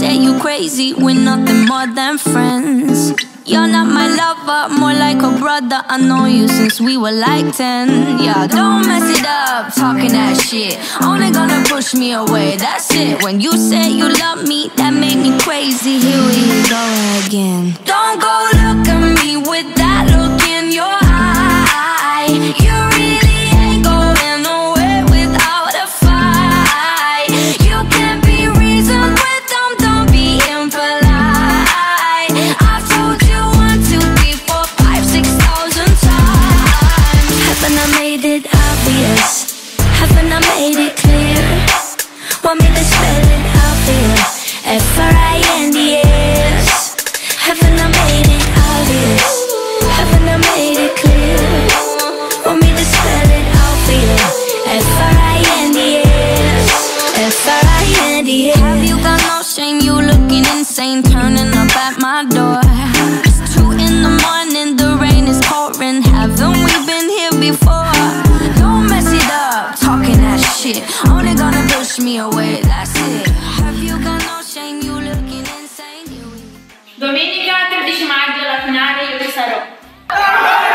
get you crazy, we're nothing more than friends. You're not my lover, more like a brother. I know you since we were like 10. Yeah, don't mess it up, talking that shit. Only gonna push me away, that's it. When you say you love me, that made me crazy. Here we go again. Don't go look at me with that look in your eye. You really ain't going nowhere without a fight. You can't be reasoned with them, don't be impolite. I've told you 1, 2, 3, 4, 5, 6,000 times. Haven't I made it obvious? Haven't I made it clear? Want me to spell it out for you? F-R-I-N-D-S. Haven't I made it obvious? Haven't I made it clear? Want me to spell it out for you? F-R-I-N-D-S. F-R-I-N-D-S. Have you got no shame? You looking insane, turning up at my door. It's 2 in the morning, the rain is pouring. Haven't we been here before? Don't mess it up, talking that shit. Only gonna push me away, that's it. Have you got no shame? You looking insane. Domenica 13 maggio, la finale, io ci sarò.